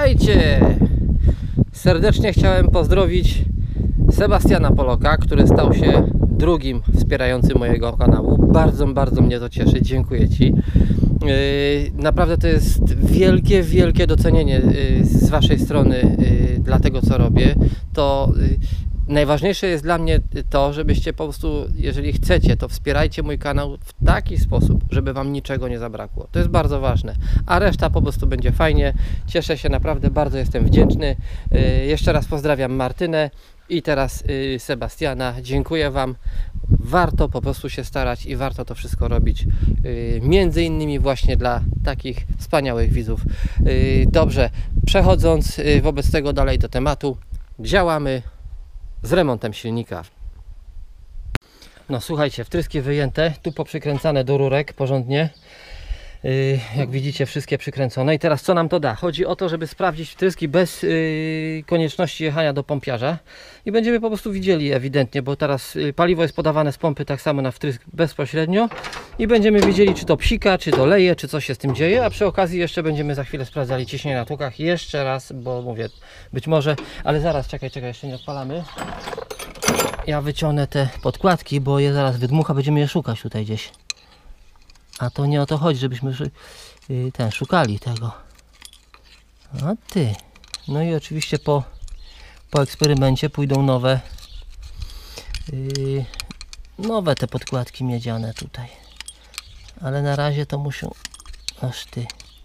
Witajcie! Serdecznie chciałem pozdrowić Sebastiana Poloka, który stał się drugim wspierającym mojego kanału. Bardzo mnie to cieszy, dziękuję Ci. Naprawdę to jest wielkie docenienie z Waszej strony dla tego, co robię. To najważniejsze jest dla mnie to, żebyście po prostu, jeżeli chcecie, to wspierajcie mój kanał w taki sposób, żeby Wam niczego nie zabrakło. To jest bardzo ważne, a reszta po prostu będzie fajnie. Cieszę się, naprawdę bardzo jestem wdzięczny. Jeszcze raz pozdrawiam Martynę i teraz Sebastiana. Dziękuję Wam. Warto po prostu się starać i warto to wszystko robić, między innymi właśnie dla takich wspaniałych widzów. Dobrze, przechodząc wobec tego dalej do tematu, działamy z remontem silnika. No słuchajcie, wtryski wyjęte, tu poprzykręcane do rurek porządnie. Jak widzicie, wszystkie przykręcone. I teraz co nam to da? Chodzi o to, żeby sprawdzić wtryski bez konieczności jechania do pompiarza i będziemy po prostu widzieli ewidentnie, bo teraz paliwo jest podawane z pompy tak samo na wtrysk bezpośrednio i będziemy widzieli, czy to psika, czy to leje, czy coś się z tym dzieje, a przy okazji jeszcze będziemy za chwilę sprawdzali ciśnienie na tłukach jeszcze raz, bo mówię, być może, ale zaraz, czekaj, jeszcze nie odpalamy. Ja wyciągnę te podkładki, bo je zaraz wydmucha, będziemy je szukać tutaj gdzieś. A to nie o to chodzi, żebyśmy szukali tego. A ty. No i oczywiście po eksperymencie pójdą nowe te podkładki miedziane tutaj. Ale na razie to muszą... Aż ty.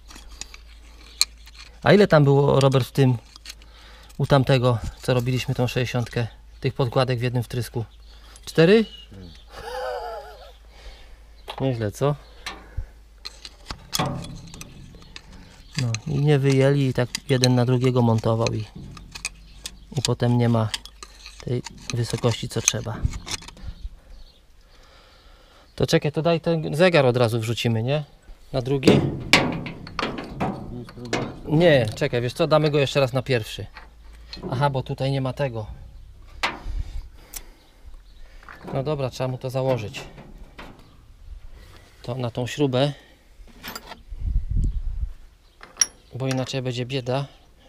A ile tam było, Robert, w tym, u tamtego, co robiliśmy tą 60, tych podkładek w jednym wtrysku? 4? Nieźle, co? No i nie wyjęli i tak jeden na drugiego montował i potem nie ma tej wysokości, co trzeba. To czekaj, to daj ten zegar od razu wrzucimy, nie? Na drugi? Nie, czekaj, wiesz co, damy go jeszcze raz na pierwszy. Aha, bo tutaj nie ma tego. No dobra, trzeba mu to założyć. To na tą śrubę. Bo inaczej będzie bieda.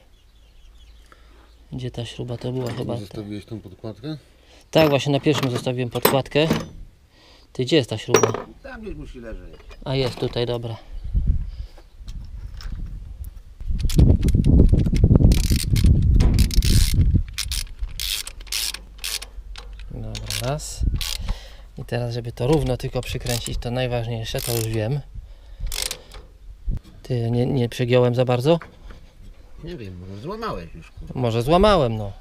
Gdzie ta śruba to była chyba? Zostawiłeś tą podkładkę? Tak, właśnie na pierwszym zostawiłem podkładkę. Ty, gdzie jest ta śruba? Tam gdzieś musi leżeć. A jest tutaj, dobra. Dobra, raz. I teraz, żeby to równo tylko przykręcić, to najważniejsze, to już wiem. Ty, nie przegiąłem za bardzo? Nie wiem, może złamałeś już. Może złamałem, no.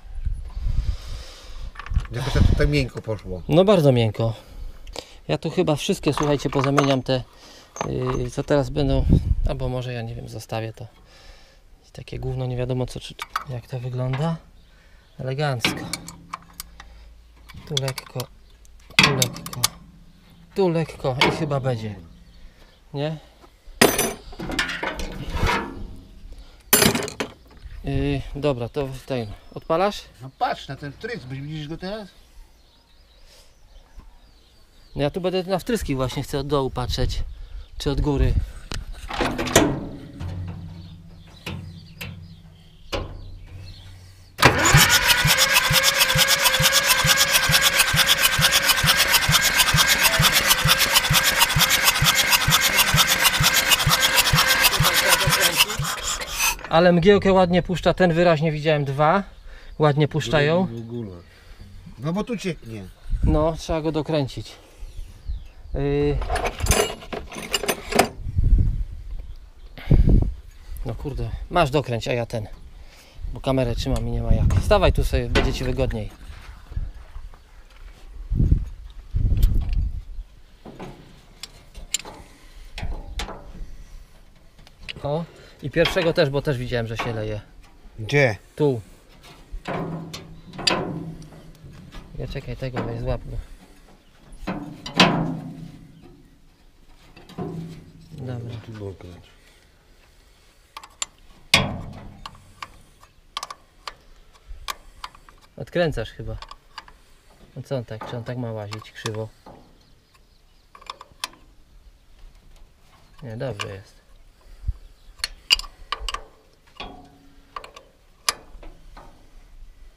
Jakoś tutaj miękko poszło. No bardzo miękko. Ja tu chyba wszystkie, słuchajcie, pozamieniam te, co teraz będą, albo może ja nie wiem, zostawię to. Takie gówno, nie wiadomo co, jak to wygląda. Elegancko. Tu lekko, tu lekko, tu lekko i chyba będzie. Nie? Dobra, to tutaj odpalasz? No patrz na ten wtrysk, widzisz go teraz? No ja tu będę na wtryski właśnie, chcę od dołu patrzeć, czy od góry. Ale mgiełkę ładnie puszcza, ten wyraźnie widziałem, 2 ładnie puszczają. W ogóle. No bo tu cieknie. No, trzeba go dokręcić. No kurde, masz dokręć, a ja ten, bo kamerę trzymam i nie ma jak. Stawaj tu sobie, będzie Ci wygodniej. O, i pierwszego też, bo też widziałem, że się leje. Gdzie? Tu. Ja czekaj, tego weź, złap go. Dobra. Tu dokręć. Odkręcasz chyba. No co on tak? Czy on tak ma łazić krzywo? Nie, dobrze jest.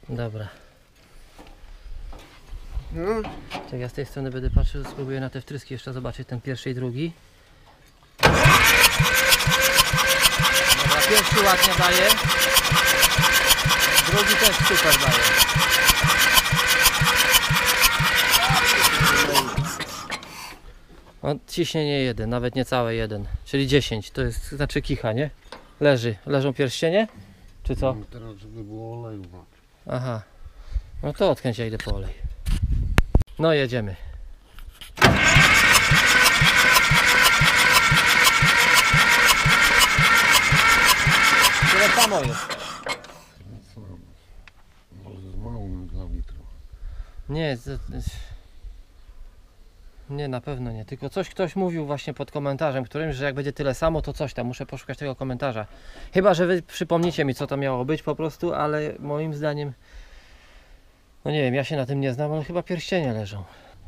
Dobra. No. Tak, ja z tej strony będę patrzył, spróbuję na te wtryski jeszcze zobaczyć ten pierwszy i drugi. Dobra, pierwszy ładnie daje. Drugi też super daje. O, ciśnienie 1, nawet niecałe 1, czyli 10, to jest, znaczy kicha, nie? Leżą pierścienie? Czy co? Teraz żeby było oleju. Aha, no to odkręć, ja idę po olej. No jedziemy. Tyle samo jest. Może z małym dla litrów. Nie, nie, na pewno nie. Tylko coś ktoś mówił właśnie pod komentarzem którymś, że jak będzie tyle samo, to coś tam. Muszę poszukać tego komentarza. Chyba że wy przypomnicie mi, co to miało być po prostu, ale moim zdaniem, no nie wiem, ja się na tym nie znam, ale chyba pierścienie leżą.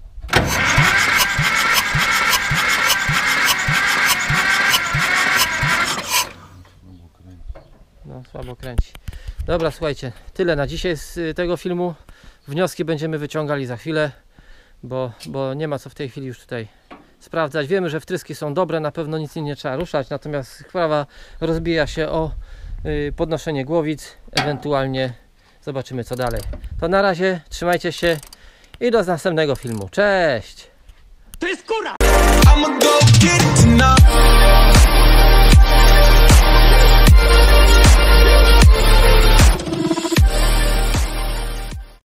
No, słabo kręci. Dobra, słuchajcie, tyle na dzisiaj z tego filmu. Wnioski będziemy wyciągali za chwilę, bo nie ma co w tej chwili już tutaj sprawdzać. Wiemy, że wtryski są dobre, na pewno nic nie trzeba ruszać, natomiast sprawa rozbija się o podnoszenie głowic, ewentualnie zobaczymy co dalej. To na razie, trzymajcie się i do następnego filmu. Cześć! I'ma go get it tonight.